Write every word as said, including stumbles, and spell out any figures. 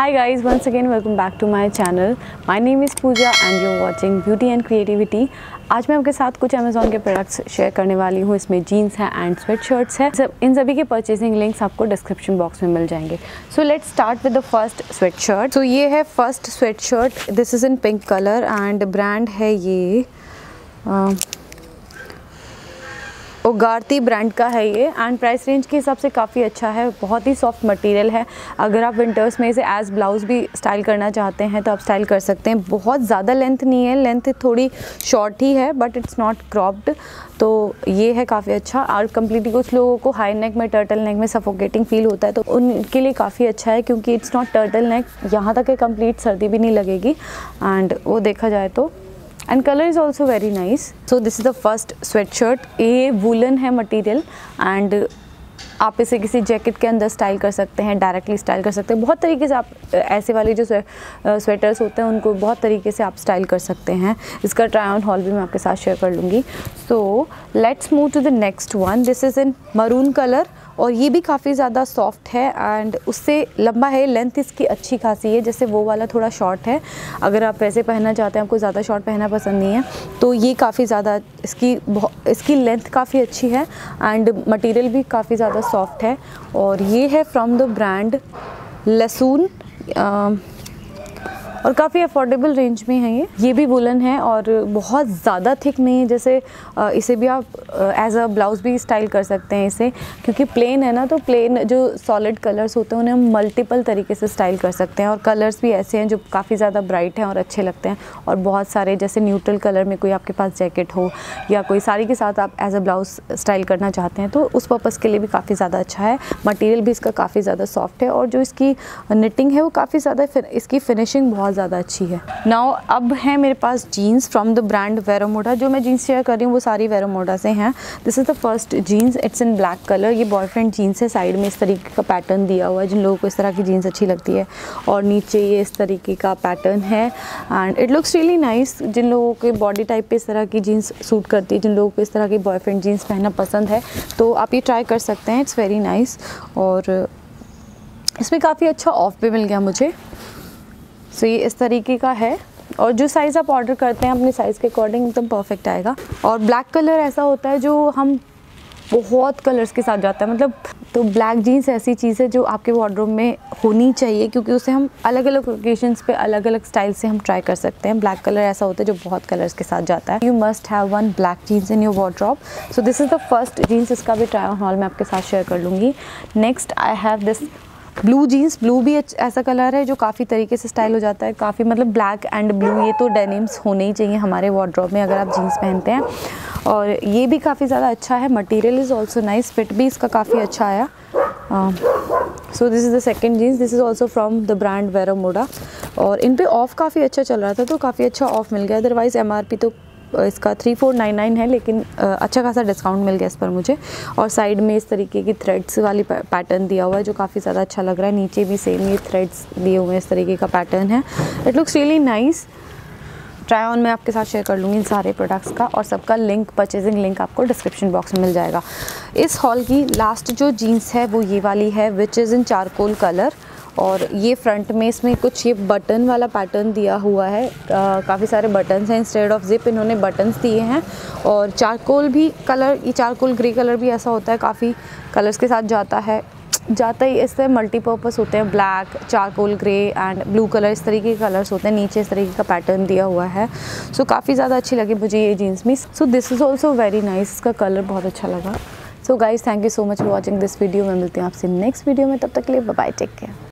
Hi guys, once again welcome back to my channel. My name is Pooja and you're watching Beauty and Creativity. आज मैं आपके साथ कुछ Amazon के products share करने वाली हूँ। इसमें जीन्स है एंड स्वेट शर्ट्स है। सब इन सभी के परचेजिंग लिंक्स आपको डिस्क्रिप्शन बॉक्स में मिल जाएंगे। So let's start with the first sweatshirt. So ये है first sweatshirt. This is in pink colour and brand है ये uh, ओगार्ती ब्रांड का है ये एंड प्राइस रेंज के हिसाब से काफ़ी अच्छा है। बहुत ही सॉफ्ट मटेरियल है। अगर आप विंटर्स में इसे एज ब्लाउज़ भी स्टाइल करना चाहते हैं तो आप स्टाइल कर सकते हैं। बहुत ज़्यादा लेंथ नहीं है, लेंथ थोड़ी शॉर्ट ही है बट इट्स नॉट क्रॉप्ड। तो ये है काफ़ी अच्छा। और कम्प्लीटली कुछ लोगों को हाई नेक में, टर्टल नेक में सफोकेटिंग फील होता है तो उनके लिए काफ़ी अच्छा है क्योंकि इट्स नॉट टर्टल नेक, यहाँ तक है कंप्लीट सर्दी भी नहीं लगेगी एंड वो देखा जाए तो and colour is also very nice. So this is the first sweatshirt. ये वुलन है मटेरियल एंड आप इसे किसी जैकेट के अंदर स्टाइल कर सकते हैं, डायरेक्टली स्टाइल कर सकते हैं। बहुत तरीके से आप ऐसे वाले जो स्वेटर्स होते हैं उनको बहुत तरीके से आप स्टाइल कर सकते हैं। इसका ट्राई ऑन हॉल भी मैं आपके साथ शेयर कर लूँगी। So let's move to the next one. This is in maroon colour और ये भी काफ़ी ज़्यादा सॉफ्ट है एंड उससे लंबा है। लेंथ इसकी अच्छी खासी है, जैसे वो वाला थोड़ा शॉर्ट है। अगर आप वैसे पहनना चाहते हैं, आपको ज़्यादा शॉर्ट पहनना पसंद नहीं है तो ये काफ़ी ज़्यादा इसकी इसकी लेंथ काफ़ी अच्छी है एंड मटेरियल भी काफ़ी ज़्यादा सॉफ्ट है। और ये है फ्रॉम द ब्रांड लसून और काफ़ी अफोर्डेबल रेंज में है ये ये भी वुलन है और बहुत ज़्यादा थिक नहीं है। जैसे इसे भी आप एज अ ब्लाउज़ भी स्टाइल कर सकते हैं इसे, क्योंकि प्लेन है ना, तो प्लेन जो सॉलिड कलर्स होते हैं उन्हें हम मल्टीपल तरीके से स्टाइल कर सकते हैं। और कलर्स भी ऐसे हैं जो काफ़ी ज़्यादा ब्राइट हैं और अच्छे लगते हैं। और बहुत सारे जैसे न्यूट्रल कलर में कोई आपके पास जैकेट हो या कोई साड़ी के साथ आप एज अ ब्लाउज़ स्टाइल करना चाहते हैं तो उस पर्पज़ के लिए भी काफ़ी ज़्यादा अच्छा है। मटीरियल भी इसका काफ़ी ज़्यादा सॉफ्ट है और जो इसकी निटिंग है वो काफ़ी ज़्यादा, इसकी फिनिशिंग बहुत ज़्यादा अच्छी है। नाउ अब है मेरे पास jeans from the brand Vero Moda. जो मैं जीन्स शेयर कर रही हूँ वो सारी वेरोमोडा से हैं। This is the first jeans. It's in black colour. ये बॉयफ्रेंड जीन्स है। साइड में इस तरीके का पैटर्न दिया हुआ है जिन लोगों को इस तरह की जीन्स अच्छी लगती है। और नीचे ये इस तरीके का पैटर्न है and it looks really nice. जिन लोगों के बॉडी टाइप पे इस तरह की जीन्स सूट करती है, जिन लोगों को इस तरह की बॉयफ्रेंड जीन्स पहनना पसंद है तो आप ये ट्राई कर सकते हैं। इट्स वेरी नाइस और इसमें काफ़ी अच्छा ऑफ भी मिल गया मुझे। सो ये इस तरीके का है और जो साइज़ आप ऑर्डर करते हैं अपने साइज़ के अकॉर्डिंग एकदम परफेक्ट आएगा। और ब्लैक कलर ऐसा होता है जो हम बहुत कलर्स के साथ जाता है, मतलब तो ब्लैक जीन्स ऐसी चीज़ है जो आपके वार्डरोब में होनी चाहिए क्योंकि उसे हम अलग अलग ओकेजन्स पे अलग अलग स्टाइल से हम ट्राई कर सकते हैं। ब्लैक कलर ऐसा होता है जो बहुत कलर्स के साथ जाता है। You must have one black jeans in your wardrobe. So this is the first jeans. इसका भी ट्राई ऑन हॉल में आपके साथ शेयर कर लूँगी। Next I have this blue jeans. Blue भी ऐसा कलर है जो काफ़ी तरीके से स्टाइल हो जाता है। काफ़ी मतलब ब्लैक एंड ब्लू ये तो डेनिम्स होने ही चाहिए हमारे वार्डरोब में अगर आप जीन्स पहनते हैं। और ये भी काफ़ी ज़्यादा अच्छा है। Material is also nice. Fit भी इसका काफ़ी अच्छा आया। So this is the second jeans. This is also from the brand Vero Moda और इन पे ऑफ काफ़ी अच्छा चल रहा था तो काफ़ी अच्छा ऑफ मिल गया। अदरवाइज़ एम आर पी तो इसका थ्री फोर नाइन नाइन है लेकिन अच्छा खासा डिस्काउंट मिल गया इस पर मुझे। और साइड में इस तरीके की थ्रेड्स वाली पैटर्न दिया हुआ है जो काफ़ी ज़्यादा अच्छा लग रहा है। नीचे भी सेम ये थ्रेड्स दिए हुए हैं, इस तरीके का पैटर्न है। It looks really nice. Try on मैं आपके साथ शेयर कर लूँगी इन सारे प्रोडक्ट्स का और सबका लिंक, परचेजिंग लिंक आपको डिस्क्रिप्शन बॉक्स में मिल जाएगा। इस हॉल की लास्ट जो जीन्स है वो ये वाली है which is in charcoal colour और ये फ्रंट में इसमें कुछ ये बटन वाला पैटर्न दिया हुआ है। काफ़ी सारे बटन्स हैं, इंस्टेड ऑफ जिप इन्होंने बटन्स दिए हैं। और चारकोल भी कलर, ये चारकोल ग्रे कलर भी ऐसा होता है, काफ़ी कलर्स के साथ जाता है जाता ही इससे मल्टीपर्पज़ होते हैं। Black, charcoal grey and blue colour, इस तरीके के कलर्स होते हैं। नीचे इस तरीके का पैटर्न दिया हुआ है। सो so, काफ़ी ज़्यादा अच्छी लगी मुझे ये जीन्स भी। So this is also very nice. इसका कलर बहुत अच्छा लगा। So guys thank you so much for watching this video. मैं मिलती हूँ आपसे नेक्स्ट वीडियो में, तब तक के लिए बाय बाय, टेक केयर।